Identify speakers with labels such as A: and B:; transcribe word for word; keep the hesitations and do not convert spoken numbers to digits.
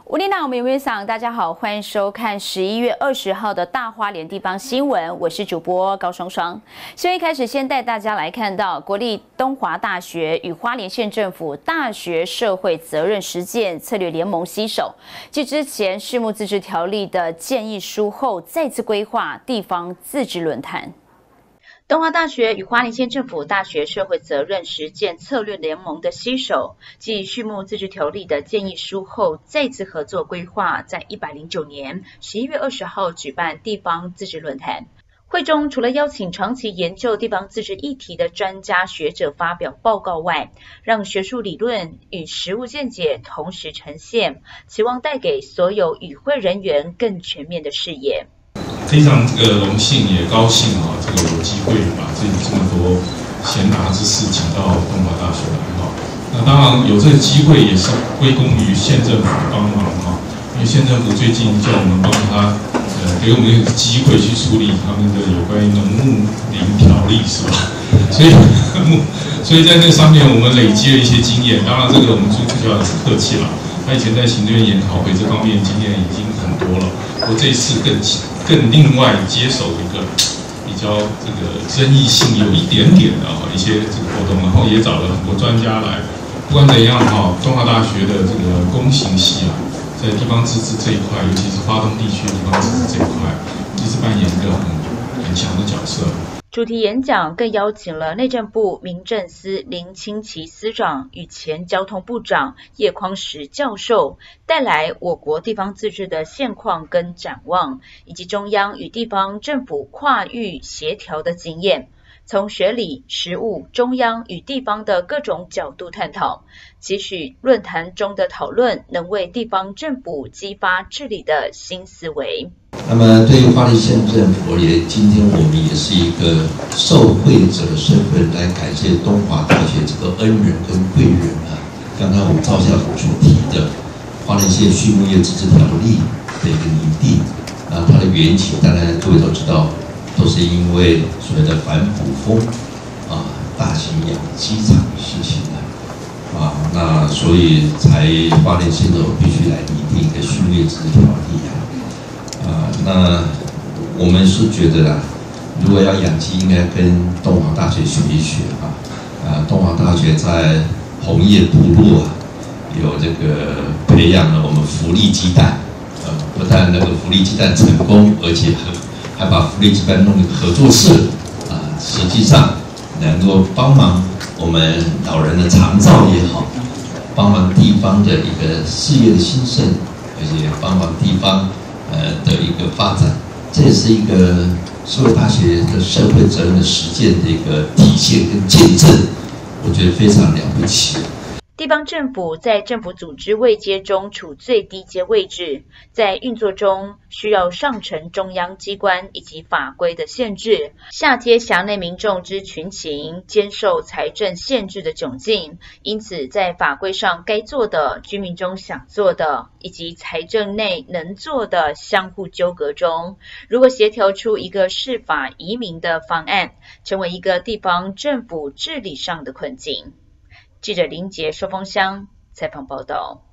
A: 乌丽娜，我们有没有想？大家好，欢迎收看十一月二十号的大花莲地方新闻，我是主播高双双。新闻一开始，先带大家来看到国立东华大学与花莲县政府大学社会责任实践策略联盟携手，继之前畜牧自治条例的建议书后，再次规划地方自治论坛。东华大学与花莲县政府大学社会责任实践策略联盟的携手，继畜牧自治条例的建议书后，再次合作规划，在一百零九年十一月二十号举办地方自治论坛。会中除了邀请长期研究地方自治议题的专家学者发表报告外，让学术理论与实务见解同时呈现，期望带给所有与会人员更全面的视野。
B: 非常这个荣幸也高兴啊，这个有机会把这这么多贤达之士请到东华大学来哈。那当然有这个机会也是归功于县政府帮忙哈，因为县政府最近叫我们帮他呃给我们一个机会去处理他们的有关于农牧林条例是吧？所以所以在这上面我们累积了一些经验，当然这个我们就不需要客气了。他以前在行政院研讨会这方面经验已经很多了，我这一次更更另外接手一个比较这个争议性有一点点的哈一些这个活动，然后也找了很多专家来。不管怎样哈，中华大学的这个公行系啊，在地方自治这一块，尤其是花东地区的地方自治这一块，一直扮演一个很很强的角色。
A: 主题演讲更邀请了内政部民政司林清奇司长与前交通部长叶匡时教授，带来我国地方自治的现况跟展望，以及中央与地方政府跨域协调的经验，从学理、实务、中央与地方的各种角度探讨，期许论坛中的讨论能为地方政府激发治理的新思维。
C: 那么对于花莲县政府也，今天我们也是一个受惠者的身份来感谢东华大学这个恩人跟贵人啊。刚才我们赵校长所提的花莲县畜牧业自治条例的一个拟定，那它的缘起，当然各位都知道，都是因为所谓的反捕风啊、大型养鸡场的事情呢啊，那所以才花莲县政府必须来拟定一个畜牧业自治条例啊。啊，那我们是觉得啦，如果要养鸡，应该跟东华大学学一学啊。啊，东华大学在红叶部落啊，有这个培养了我们福利鸡蛋，呃，不但那个福利鸡蛋成功，而且还还把福利鸡蛋弄个合作社啊，实际上能够帮忙我们老人的长照也好，帮忙地方的一个事业的兴盛，而且帮忙地方。呃的一个发展，这也是一个社会大学的社会责任的实践的一个体现跟见证，我觉得非常了不起。
A: 地方政府在政府组织位阶中处最低阶位置，在运作中需要上承中央机关以及法规的限制，下贴辖内民众之群情，兼受财政限制的窘境。因此在法规上该做的、居民中想做的以及财政内能做的相互纠葛中，如何协调出一个适法移民的方案，成为一个地方政府治理上的困境。记者林杰、寿丰乡采访报道。